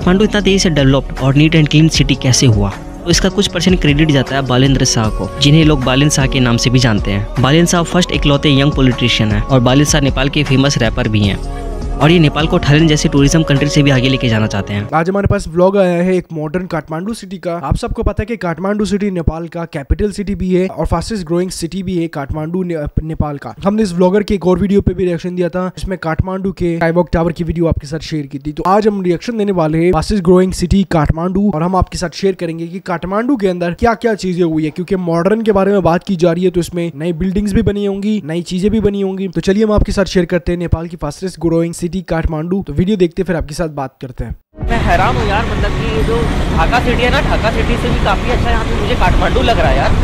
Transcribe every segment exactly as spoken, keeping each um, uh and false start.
काठमांडू इतना तेजी से डेवलप्ड और नीट एंड क्लीन सिटी कैसे हुआ, तो इसका कुछ परसेंट क्रेडिट जाता है बालेंद्र शाह को, जिन्हें लोग बालेन शाह के नाम से भी जानते हैं। बालेन शाह फर्स्ट इकलौते यंग पॉलिटिशियन है और बालेन शाह नेपाल के फेमस रैपर भी हैं और ये नेपाल को थाईलैंड जैसे टूरिज्म कंट्री से भी आगे लेके जाना चाहते हैं। आज हमारे पास व्लॉग आया है एक मॉडर्न काठमांडू सिटी का। आप सबको पता है कि काठमांडू सिटी नेपाल का कैपिटल सिटी भी है और फास्टेस्ट ग्रोइंग सिटी भी है काठमांडू ने, नेपाल का। हमने इस व्लॉगर के एक और वीडियो पे भी रिएक्शन दिया था, इसमें काठमांडू के स्काईवॉक टावर की वीडियो आपके साथ शेयर की थी। तो आज हम रिएक्शन देने वाले हैं फास्टेस्ट ग्रोइंग सिटी काठमांडू और हम आपके साथ शेयर करेंगे कि काठमांडू के अंदर क्या क्या चीजें हुई है, क्योंकि मॉडर्न के बारे में बात की जा रही है तो इसमें नई बिल्डिंग्स भी बनी होंगी, नई चीजें भी बनी होंगी। तो चलिए हम आपके साथ शेयर करते हैं नेपाल की फास्टेस्ट ग्रोइंग सिटी काठमांडू। तो वीडियो देखते फिर आपके साथ बात करते हैं। मैं हैरान हूँ यार, मतलब कि ये जो ढाका सिटी है ना, ढाका सिटी से भी काफ़ी अच्छा यहाँ पे मुझे काठमांडू लग रहा है यार।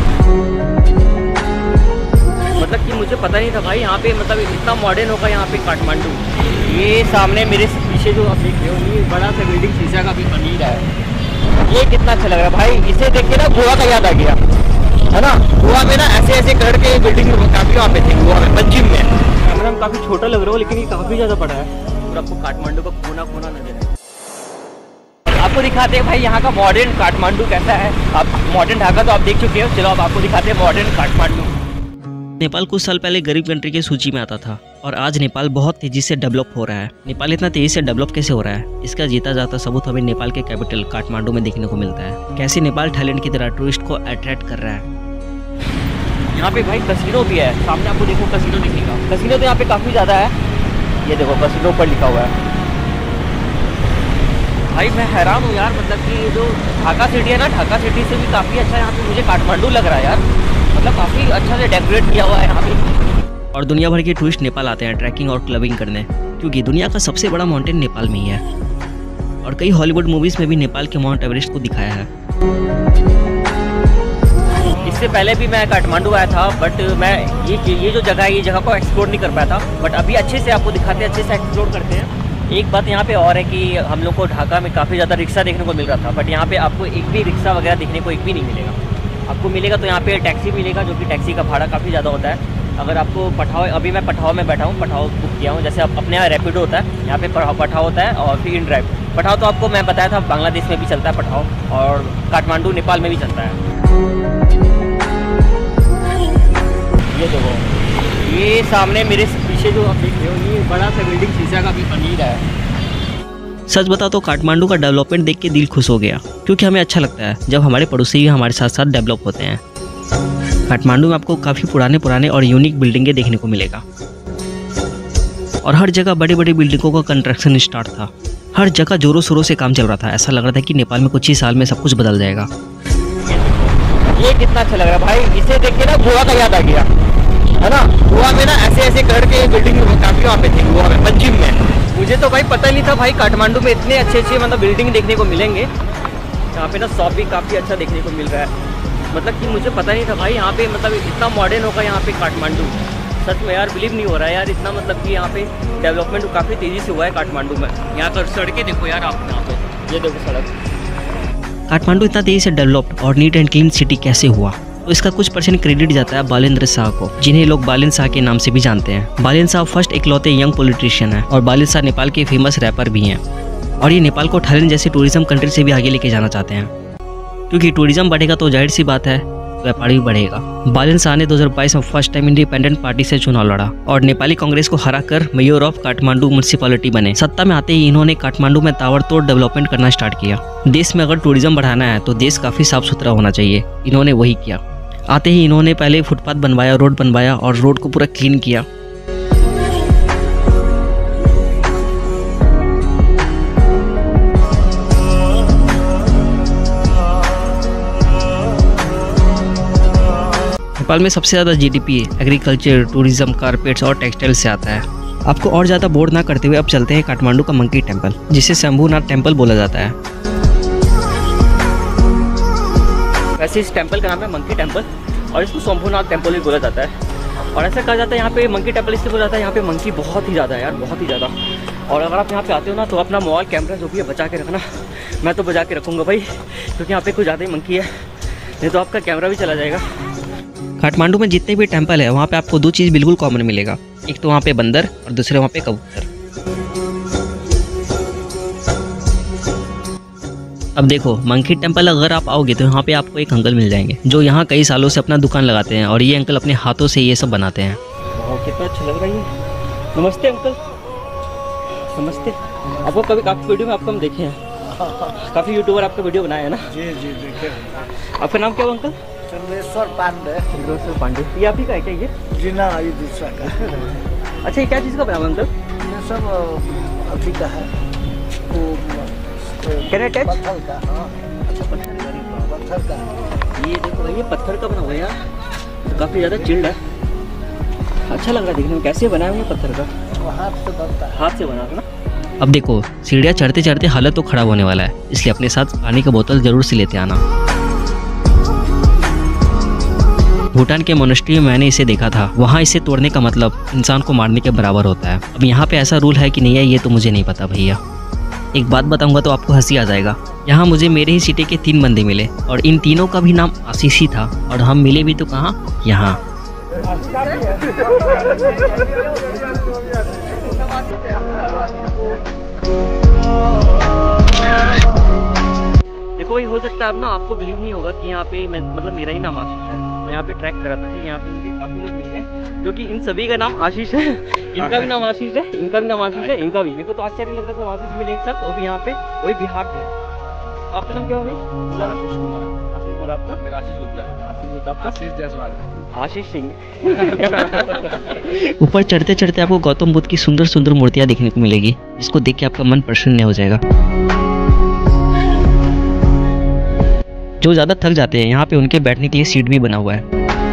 मतलब कि मुझे पता नहीं था भाई यहाँ पे मतलब इतना मॉडर्न होगा यहाँ पे काठमांडू। ये सामने मेरे पीछे जो आप देख रहे हो ये बड़ा सा बिल्डिंग शीशा का भी बनी रहा है, ये कितना अच्छा लग रहा है भाई। इसे देख के ना गोवा का याद आ गया है ना। गोवा में ना ऐसे ऐसे करके बिल्डिंग काफ़ी वहाँ पे थी, गोवा में पंजिम में। कैमरा में काफ़ी छोटा लग रहा है लेकिन ये काफ़ी ज़्यादा बड़ा है और आपको काठमांडू का कोना कोना नजर है। आपको दिखाते हैं भाई यहाँ का मॉडर्न काठमांडू कैसा है। आप मॉडर्न ढाका तो आप देख चुके हो, चलो अब आपको दिखाते हैं मॉडर्न काठमांडू। नेपाल कुछ साल पहले गरीब कंट्री की सूची में आता था और आज नेपाल बहुत तेजी से डेवलप हो रहा है। नेपाल इतना तेजी से डेवलप कैसे हो रहा है, इसका जीता जाता सबूत हमें नेपाल के कैपिटल काठमांडू में देखने को मिलता है। कैसे नेपाल थाईलैंड की तरह टूरिस्ट को अट्रैक्ट कर रहा है। यहाँ पे भाई कसिनो भी है, सामने आपको देखो कसिनो दिखेगा। कसिनो तो यहाँ पे काफ़ी ज़्यादा है, ये देखो कसिनो पर लिखा हुआ है। भाई मैं हैरान हूँ यार, मतलब कि ये जो ढाका सिटी है ना, ढाका सिटी से भी काफ़ी अच्छा यहाँ पे मुझे काठमांडू लग रहा है यार। मतलब काफ़ी अच्छा से डेकोरेट किया हुआ है यहाँ पे। और दुनिया भर के टूरिस्ट नेपाल आते हैं ट्रैकिंग और क्लबिंग करने, क्योंकि दुनिया का सबसे बड़ा माउंटेन नेपाल में ही है। और कई हॉलीवुड मूवीज़ में भी नेपाल के माउंट एवरेस्ट को दिखाया है। इससे पहले भी मैं काठमांडू आया था, बट मैं ये ये जो जगह है ये जगह को एक्सप्लोर नहीं कर पाया था, बट अभी अच्छे से आपको दिखाते हैं, अच्छे से एक्सप्लोर करते हैं। एक बात यहाँ पे और है कि हम लोग को ढाका में काफ़ी ज़्यादा रिक्शा देखने को मिल रहा था, बट यहाँ पे आपको एक भी रिक्शा वगैरह देखने को एक भी नहीं मिलेगा। आपको मिलेगा तो यहाँ पे टैक्सी मिलेगा, जो कि टैक्सी का भाड़ा काफ़ी ज़्यादा होता है। अगर आपको पठाओ, अभी मैं पठाओ में बैठा हूँ, पठाओ बुक किया हूँ। जैसे आप अपने यहाँ रैपिडो होता है, यहाँ पे पठाओ होता है और फिर इन ड्राइव। पठाओ तो आपको मैं बताया था बांग्लादेश में भी चलता है पठाओ, और काठमांडू नेपाल में भी चलता है। ये देखो ये सामने मेरे पीछे जो आप देख रहे हो ये बड़ा सा बिल्डिंग शीशा का भी बनी रहा है। सच बता तो काठमांडू का डेवलपमेंट देख के दिल खुश हो गया, क्योंकि हमें अच्छा लगता है जब हमारे पड़ोसी हमारे साथ साथ डेवलप होते हैं। काठमांडू में आपको काफ़ी पुराने पुराने और यूनिक बिल्डिंगें देखने को मिलेगा और हर जगह बड़ी बड़ी बिल्डिंगों का कंस्ट्रक्शन स्टार्ट था। हर जगह जोरों शोरों से काम चल रहा था। ऐसा लग रहा था कि नेपाल में कुछ ही साल में सब कुछ बदल जाएगा। ये कितना अच्छा लग रहा है भाई। इसे देख के ना गोवा का याद आ गया है ना। गोवा में ना ऐसे ऐसे करके बिल्डिंग काफ़ी वहाँ पे थी, गोवा में पंजिम में। मुझे तो भाई पता नहीं था भाई काठमांडू में इतने अच्छे अच्छे मतलब बिल्डिंग देखने को मिलेंगे। यहाँ पे ना शॉप भी काफ़ी अच्छा देखने को मिल रहा है। मतलब कि मुझे पता नहीं था भाई यहाँ पे मतलब इतना मॉडर्न होगा यहाँ पे काठमांडू। सच में यार बिलीव नहीं हो रहा है यार, इतना मतलब कि यहाँ पे डेवलपमेंट काफ़ी तेज़ी से हुआ है काठमांडू में। यहाँ पर सड़कें देखो यार आप, यहाँ पे ये देखो सड़क। काठमांडू इतना तेजी से डेवलप्ड और नीट एंड क्लीन सिटी कैसे हुआ, तो इसका कुछ परसेंट क्रेडिट जाता है बालेंद्र शाह को, जिन्हें लोग बालेन शाह के नाम से भी जानते हैं। बालेन शाह फर्स्ट इकलौते यंग पॉलिटिशियन है और बालेन शाह नेपाल के फेमस रैपर भी हैं और ये नेपाल को थाईलैंड जैसे टूरिज्म कंट्री से भी आगे लेके जाना चाहते हैं, क्योंकि टूरिज्म बढ़ेगा तो जाहिर सी बात है व्यापार भी बढ़ेगा। बालेन शाह ने दो हज़ार बाईस में फर्स्ट टाइम इंडिपेंडेंट पार्टी से चुनाव लड़ा और नेपाली कांग्रेस को हराकर मेयर ऑफ काठमांडू म्युनिसिपैलिटी बने। सत्ता में आते ही इन्होंने काठमांडू में ताबड़तोड़ डेवलपमेंट करना स्टार्ट किया। देश में अगर टूरिज्म बढ़ाना है तो देश काफ़ी साफ सुथरा होना चाहिए, इन्होंने वही किया। आते ही इन्होंने पहले फुटपाथ बनवाया, रोड बनवाया और रोड को पूरा क्लीन किया। नेपाल में सबसे ज़्यादा जीडीपी एग्रीकल्चर, टूरिज्म, कारपेट्स और टेक्सटाइल से आता है। आपको और ज़्यादा बोर ना करते हुए अब चलते हैं काठमांडू का मंकी टेम्पल, जिसे शंभूनाथ टेम्पल बोला जाता है। वैसे इस टेम्पल का नाम है मंकी टेम्पल और इसको शंभूनाथ टेम्पल भी बोला जाता है। और ऐसा कहा जाता है यहाँ पे मंकी टेम्पल इसलिए बोला जाता है, यहाँ पे मंकी बहुत ही ज़्यादा है यार, बहुत ही ज़्यादा। और अगर आप यहाँ पे आते हो ना तो अपना मोबाइल कैमरा जो भी है बचा के रखना। मैं तो बचा के रखूँगा भाई, क्योंकि यहाँ पे कुछ ज़्यादा ही मंकी है, नहीं तो आपका कैमरा भी चला जाएगा। काठमांडू में जितने भी टेम्पल है वहाँ पे आपको दो चीज़ बिल्कुल कॉमन मिलेगा, एक तो वहाँ पे बंदर और दूसरे वहाँ पे कबूतर। अब देखो मंकी टेम्पल अगर आप आओगे तो यहाँ पे आपको एक अंकल मिल जाएंगे जो यहाँ कई सालों से अपना दुकान लगाते हैं और ये अंकल अपने हाथों से ये सब बनाते हैं। कितना अच्छा लग रहा है ये। नमस्ते अंकल। नमस्ते। आपको कभी काफ़ी वीडियो में आपको हम देखे हैं, काफ़ी यूट्यूबर आपका वीडियो बनाए हैं ना। जी जी देखे। आपका नाम क्या हुआ अंकल? चंद्रेश्वर पांडे। चंद्रेश्वर पांडे। ये आप ही का है क्या ये? जी ना, ये दूसरा का है। अच्छा, ये क्या चीज़ का बना हुआ अंकल? ये सब अभी का है, कैन आई टच? पत्थर का। हाँ अच्छा, पत्थर का। ये देखो भाई, ये पत्थर का बना हुआ है यार, काफ़ी ज़्यादा चिल्ड है, अच्छा लग रहा है देखने में। कैसे बनाए हुए पत्थर का? वो हाथ से बनता है। हाथ से बना है ना। अब देखो सीढ़ियाँ चढ़ते चढ़ते हालत तो खराब होने वाला है, इसलिए अपने साथ पानी का बोतल जरूर से लेते आना। भूटान के मोनेस्ट्री में मैंने इसे देखा था, वहाँ इसे तोड़ने का मतलब इंसान को मारने के बराबर होता है। अब यहाँ पे ऐसा रूल है कि नहीं है ये तो मुझे नहीं पता भैया। एक बात बताऊंगा तो आपको हंसी आ जाएगा। यहाँ मुझे मेरे ही सिटी के तीन बंदे मिले और इन तीनों का भी नाम आशीष ही था, और हम मिले भी तो कहाँ, यहाँ। देखो भाई, हो सकता है अब ना आपको बिलीव नहीं होगा कि यहाँ पे मैं मतलब मेरा ही नाम आशीष है। मैं यहाँ पे ट्रैक कर रहा था कि यहाँ पे मुझे काफी लोग मिले हैं जो कि इन सभी का नाम आशीष है। इनका भी नाम आशीष है, इनका भी नाम आशीष है, इनका भी। मेरे को तो आश्चर्य लग रहा था आशीष मिले एक साथ, वो भी यहाँ पे, वही बिहार के। आपका नाम क्या हो भाई? आशीष कुमार। आपका? आशीष जायसवाल। आशीष सिंह। ऊपर चढ़ते चढ़ते आपको गौतम बुद्ध की सुंदर सुंदर मूर्तियाँ देखने को मिलेगी, जिसको देख के आपका मन प्रसन्न हो जाएगा। जो ज़्यादा थक जाते हैं यहाँ पे उनके बैठने के लिए सीट भी बना हुआ है।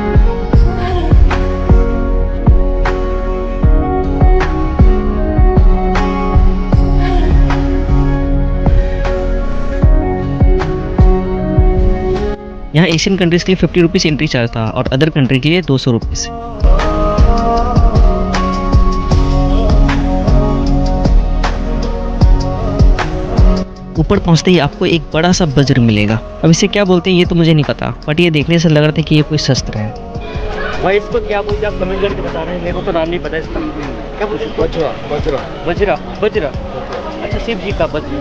यहाँ एशियन कंट्रीज के लिए फिफ्टी रुपीज़ एंट्री चार्ज था और अदर कंट्री के लिए दो सौ रुपीज़। ऊपर पहुंचते ही आपको एक बड़ा सा वज्र मिलेगा। अब इसे क्या बोलते हैं ये तो मुझे नहीं पता, बट ये देखने से लग रहा था कि ये कोई शस्त्र है। भाई इसको क्या बोलते हैं आप कमेंट करके बता रहे हैं, मेरे को तो नाम नहीं पता इसका। क्या बोलते हैं? वज्रा वज्रा वज्रा। वज्रा। अच्छा, शिव जी का Vajra.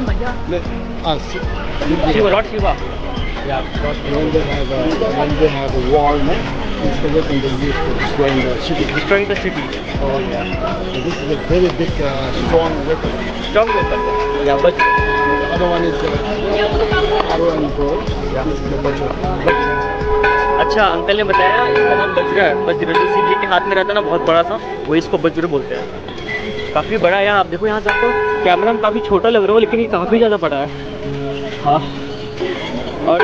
Shiv, Lord Shiva. Yeah, but when they have a, when they have a war, no, it's the weapon they use for destroying the city. Destroying the city. Oh yeah. So this is a very big, uh, strong weapon. Strong weapon. Yeah, but The other one is uh, arrow and bow. Yeah, this is the Vajra. अच्छा, uncle ने बताया इसका नाम वज्र है। वज्र जो शिव जी के हाथ में रहता है ना, बहुत बड़ा सा, वो इसको वज्र बोलते हैं। काफ़ी बड़ा है। आप देखो यहाँ से आपको कैमरा में काफ़ी छोटा लग रहा हो, लेकिन ये काफ़ी ज़्यादा बड़ा है। हाँ, और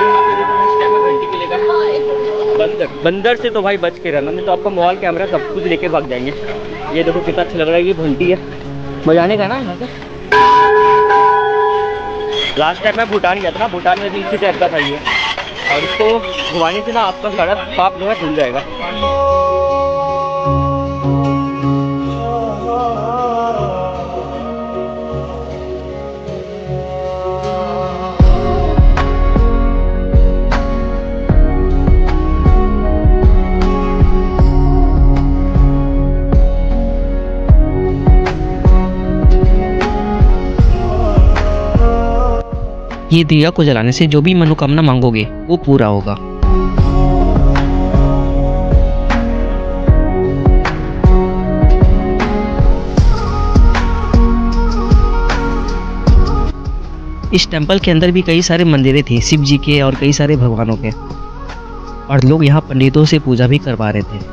बंदर बंदर से तो भाई बच के रहना, नहीं तो आपका मोबाइल कैमरा सब कुछ लेके भाग जाएंगे। ये देखो कितना अच्छा लग रहा है, ये घंटी है, बजाने का ना यहाँ से। लास्ट टाइम मैं भूटान गया था ना, भूटान में भी इसी टाइप का था ये, और इसको घुमाने से ना आपका सारा पाप जो है धुल जाएगा। ये दिया को जलाने से जो भी मनोकामना मांगोगे वो पूरा होगा। इस टेंपल के अंदर भी कई सारे मंदिरें थे शिव जी के और कई सारे भगवानों के, और लोग यहाँ पंडितों से पूजा भी करवा रहे थे।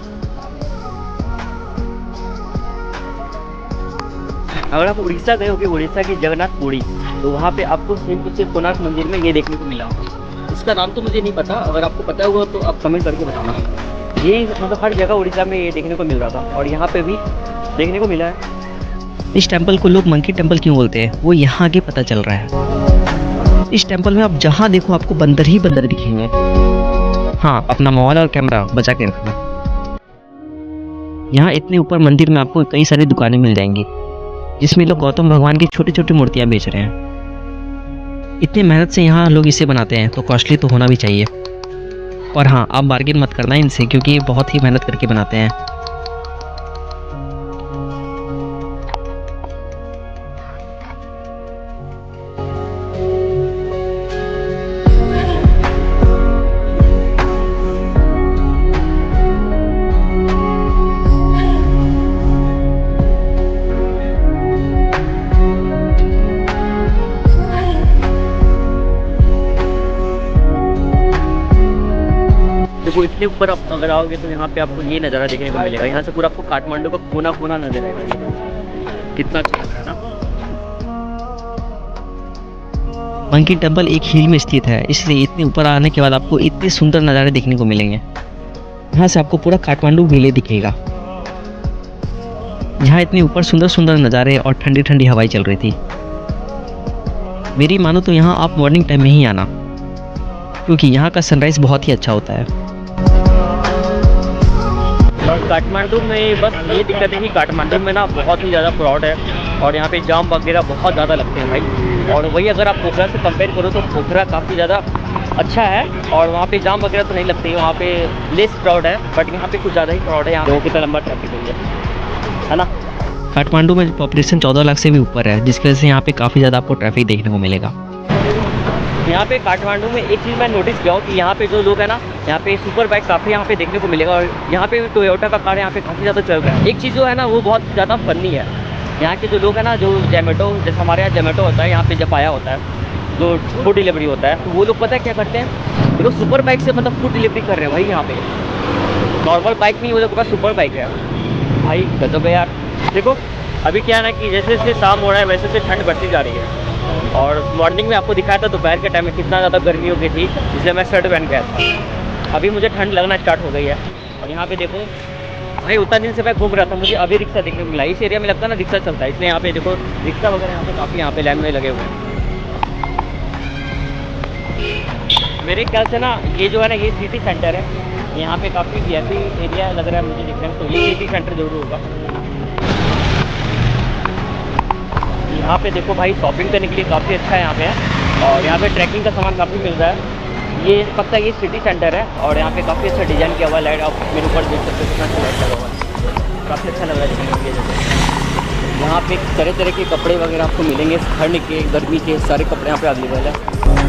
अगर आप उड़ीसा गए हो कि उड़ीसा की जगन्नाथ पुरी, तो वहाँ पे आपको सेम टू सेम कोणार्क मंदिर में ये देखने को मिला होगा। इसका नाम तो मुझे नहीं पता, अगर आपको पता होगा तो आप कमेंट करके बताना। ये मतलब हर जगह उड़ीसा में ये देखने को मिल रहा था, और यहाँ पे भी देखने को मिला है। इस टेंपल को लोग मंकी टेंपल क्यों बोलते हैं वो यहाँ आगे पता चल रहा है। इस टेंपल में आप जहाँ देखो आपको बंदर ही बंदर दिखेंगे। हाँ, अपना मोबाइल और कैमरा बचा के रखना। यहाँ इतने ऊपर मंदिर में आपको कई सारी दुकानें मिल जाएंगी जिसमें लोग गौतम भगवान की छोटी छोटी मूर्तियाँ बेच रहे हैं। इतने मेहनत से यहाँ लोग इसे बनाते हैं तो कॉस्टली तो होना भी चाहिए। और हाँ, आप बार्गेन मत करना इनसे, क्योंकि ये बहुत ही मेहनत करके बनाते हैं। देखो इतने ऊपर आप अगर आओगे तो यहाँ पे आपको ये नज़ारा देखने को मिलेगा। यहाँ से पूरा आपको काठमांडू का कोना कोना नजर आएगा। कितना अच्छा लग रहा है ना। मंकी टेम्पल एक हिल में स्थित है, इसलिए इतने ऊपर आने के बाद आपको इतने सुंदर नज़ारे देखने को मिलेंगे। यहाँ से आपको पूरा काठमांडू विलेज दिखेगा। यहाँ इतने ऊपर सुंदर सुंदर नज़ारे और ठंडी ठंडी हवाएं चल रही थी। मेरी मानो तो यहाँ आप मॉर्निंग टाइम में ही आना, क्योंकि यहाँ का सनराइज़ बहुत ही अच्छा होता है। और काठमांडू में बस ये दिक्कत है कि काठमांडू में ना बहुत ही ज़्यादा क्राउड है और यहाँ पे जाम वगैरह बहुत ज़्यादा लगते हैं भाई। और वही अगर आप पोखरा से कंपेयर करो तो पोखरा काफ़ी ज़्यादा अच्छा है और वहाँ पे जाम वगैरह तो नहीं लगती है, वहाँ पे लेस क्राउड है, बट यहाँ पे कुछ ज़्यादा ही क्राउड है। यहाँ लोगों कितना लंबा ट्रैफिक है, है ना। काठमांडू में पॉपुलेशन चौदह लाख से भी ऊपर है, जिसकी वजह से यहाँ पे काफ़ी ज़्यादा आपको ट्रैफिक देखने को मिलेगा। यहाँ पे काठमांडू में एक चीज़ मैं नोटिस किया हूँ कि यहाँ पे जो लोग हैं ना, यहाँ पे सुपर बाइक काफ़ी यहाँ पे देखने को मिलेगा और यहाँ पे टोयोटा का कार यहाँ पे काफ़ी ज़्यादा चल रहा है। एक चीज़ जो है ना वो बहुत ज़्यादा फनी है, यहाँ के जो लोग हैं ना, जो जोमेटो, जैसे हमारे यहाँ जोमेटो होता है, यहाँ पे जपाया होता है, जो फूड डिलीवरी होता है, तो वो लोग पता है क्या करते हैं, वो लोग सुपर बाइक से मतलब फूड डिलीवरी कर रहे हैं भाई। यहाँ पे नॉर्मल बाइक नहीं, वो लोग के पास सुपर बाइक है भाई। गजब है यार। देखो अभी क्या है ना कि जैसे जैसे शाम हो रहा है वैसे वैसे ठंड बढ़ती जा रही है। और मॉर्निंग में आपको दिखाया था दोपहर के टाइम में कितना ज़्यादा गर्मी हो गई थी, इसलिए मैं शर्ट पहन गया था। अभी मुझे ठंड लगना स्टार्ट हो गई है। और यहाँ पे देखो भाई, उतना दिन से मैं घूम रहा था, मुझे अभी रिक्शा देखने को मिला। इस एरिया में लगता है ना रिक्शा चलता है, इसलिए यहाँ पे देखो रिक्शा वगैरह यहाँ पे काफ़ी यहाँ पे लाइन में लगे हुए हैं। मेरे ख्याल से ना ये जो है ना ये सिटी सेंटर है, यहाँ पे काफ़ी वी आई पी एरिया लग रहा है मुझे देखने में, तो ये सिटी सेंटर जरूर होगा। यहाँ पे देखो भाई शॉपिंग करने के लिए काफ़ी अच्छा है यहाँ पे, और यहाँ पे ट्रैकिंग का सामान काफ़ी मिल रहा है। ये पक्का ये सिटी सेंटर है और यहाँ पे काफ़ी अच्छा डिज़ाइन किया हुआ लाइट, आप मेरे ऊपर देख सकते हो कितना अच्छा लाइट लगा हुआ है, काफ़ी अच्छा लग रहा है देखने के लिए। यहाँ पे तरह तरह के कपड़े वगैरह आपको मिलेंगे, ठंड के गर्मी के सारे कपड़े यहाँ पे अवेलेबल है।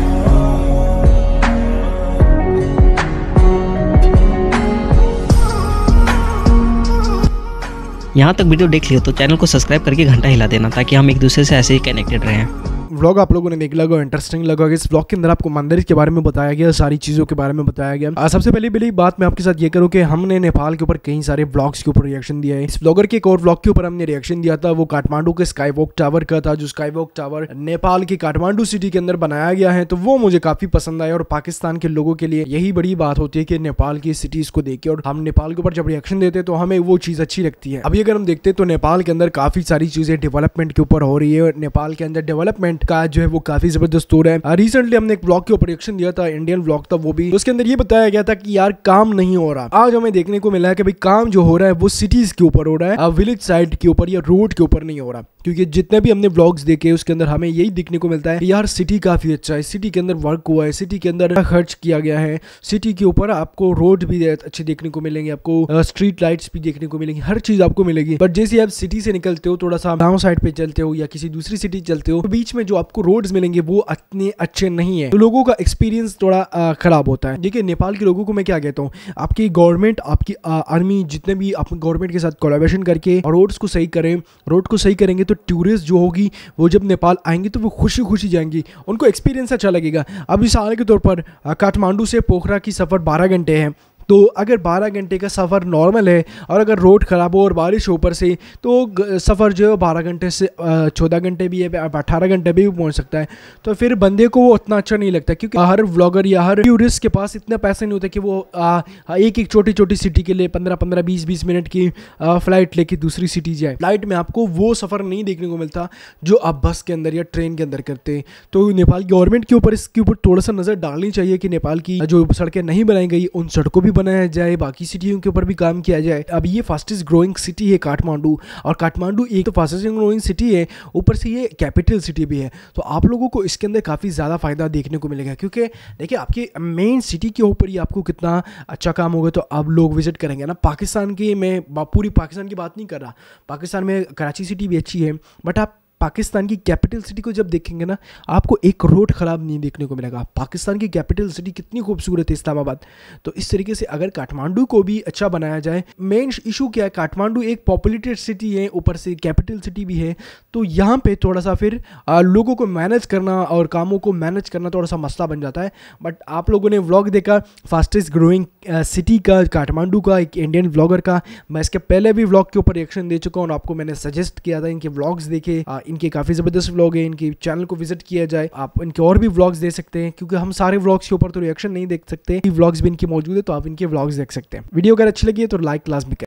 यहाँ तक वीडियो देख लियो तो चैनल को सब्सक्राइब करके घंटा हिला देना, ताकि हम एक दूसरे से ऐसे ही कनेक्टेड रहें। व्लॉग आप लोगों ने देख लगा, इंटरेस्टिंग लगा। इस व्लॉग के अंदर आपको मंदिर के बारे में बताया गया, सारी चीज़ों के बारे में बताया गया। आ, सबसे पहली पहली बात मैं आपके साथ ये करूँ कि हमने नेपाल के ऊपर कई सारे व्लॉग्स के ऊपर रिएक्शन दिया है। इस व्लॉगर के एक और व्लॉग के ऊपर हमने रिएक्शन दिया था, वो काठमांडू के स्काई वॉक टावर का था, जो स्काई वॉक टावर नेपाल की काठमांडू सिटी के अंदर बनाया गया है। तो वो मुझे काफी पसंद आया और पाकिस्तान के लोगों के लिए यही बड़ी बात होती है कि नेपाल की सिटीज को देखे, और हम नेपाल के ऊपर जब रिएक्शन देते हैं तो हमें वो चीज़ अच्छी लगती है। अभी अगर हम देखते हैं तो नेपाल के अंदर काफी सारी चीजें डेवलपमेंट के ऊपर हो रही है, नेपाल के अंदर डेवलपमेंट का जो है वो काफी जबरदस्त हो रहा है। रिसेंटली हमने एक ब्लॉग के ऊपर रिएक्शन दिया था, इंडियन ब्लॉग था वो भी, उसके अंदर ये बताया गया था कि यार काम नहीं हो रहा। आज हमें देखने को मिला है कि भाई काम जो हो रहा है वो सिटीज के ऊपर हो रहा है, विलेज साइड के ऊपर या रोड के ऊपर नहीं हो रहा। क्योंकि जितने भी हमने ब्लॉग्स देखे उसके अंदर हमें यही दिखने को मिलता है कि यार सिटी काफी अच्छा है, सिटी के अंदर वर्क हुआ है, सिटी के अंदर खर्च किया गया है, सिटी के ऊपर आपको रोड भी अच्छे देखने को मिलेंगे, आपको स्ट्रीट लाइट्स भी देखने को मिलेंगी, हर चीज आपको मिलेगी। बट जैसे आप सिटी से निकलते हो, थोड़ा सा गाँव साइड पे चलते हो या किसी दूसरी सिटी चलते हो, तो बीच में जो आपको रोड्स मिलेंगे वो इतने अच्छे नहीं है, तो लोगों का एक्सपीरियंस थोड़ा खराब होता है। देखिए नेपाल के लोगों को मैं क्या कहता हूँ, आपकी गवर्नमेंट, आपकी आर्मी, जितने भी आप गवर्नमेंट के साथ कोलैबोरेशन करके रोड्स को सही करें, रोड को सही करेंगे तो टूरिस्ट जो होगी वो जब नेपाल आएंगे तो वो खुशी खुशी जाएंगी, उनको एक्सपीरियंस अच्छा लगेगा। अब मिसाल के तौर पर काठमांडू से पोखरा की सफर बारह घंटे है, तो अगर बारह घंटे का सफ़र नॉर्मल है और अगर रोड ख़राब हो और बारिश हो ऊपर से, तो सफ़र जो है बारह घंटे से चौदह घंटे भी है, अठारह घंटे भी पहुंच सकता है। तो फिर बंदे को वो उतना अच्छा नहीं लगता, क्योंकि हर व्लॉगर या हर टूरिस्ट के पास इतना पैसे नहीं होते कि वो आ, एक एक छोटी छोटी सिटी के लिए पंद्रह पंद्रह बीस बीस मिनट की फ़्लाइट लेके दूसरी सिटी जाए। फ्लाइट में आपको वो सफ़र नहीं देखने को मिलता जो आप बस के अंदर या ट्रेन के अंदर करते। तो नेपाल गवर्नमेंट के ऊपर इसके ऊपर थोड़ा सा नज़र डालनी चाहिए कि नेपाल की जो सड़कें नहीं बनाई गई उन सड़कों भी बनाया जाए, बाकी सिटियों के ऊपर भी काम किया जाए। अब ये फास्टेस्ट ग्रोइंग सिटी है काठमांडू, और काठमांडू एक तो फास्टेस्ट ग्रोइंग सिटी है, ऊपर से ये कैपिटल सिटी भी है। तो आप लोगों को इसके अंदर काफ़ी ज़्यादा फायदा देखने को मिलेगा, क्योंकि देखिए आपके मेन सिटी के ऊपर ही आपको कितना अच्छा काम होगा तो आप लोग विजिट करेंगे ना। पाकिस्तान की मैं पूरी पाकिस्तान की बात नहीं कर रहा, पाकिस्तान में कराची सिटी भी अच्छी है, बट आप पाकिस्तान की कैपिटल सिटी को जब देखेंगे ना, आपको एक रोड ख़राब नहीं देखने को मिलेगा। पाकिस्तान की कैपिटल सिटी कितनी खूबसूरत है इस्लामाबाद। तो इस तरीके से अगर काठमांडू को भी अच्छा बनाया जाए, मेन इशू क्या है, काठमांडू एक पॉपुलेटेड सिटी है, ऊपर से कैपिटल सिटी भी है, तो यहाँ पे थोड़ा सा फिर आ, लोगों को मैनेज करना और कामों को मैनेज करना थोड़ा सा मसला बन जाता है। बट आप लोगों ने व्लॉग देखा फास्टेस्ट ग्रोइंग सिटी का, काठमांडू का, एक इंडियन व्लॉगर का। मैं इसके पहले भी व्लॉग के ऊपर रिएक्शन दे चुका हूँ, आपको मैंने सजेस्ट किया था इनके व्लॉग्स देखे, आ, इनके काफ़ी ज़बरदस्त व्लॉग है, इनके चैनल को विजिट किया जाए, आप इनके और भी व्लॉग्स देख सकते हैं, क्योंकि हम सारे व्लॉग्स के ऊपर तो रिएक्शन नहीं देख सकते, व्लॉग्स भी इनके मौजूद है, तो आप इनके व्लॉग्स देख सकते हैं। वीडियो अगर अच्छी लगी है तो लाइक लाजमी करें।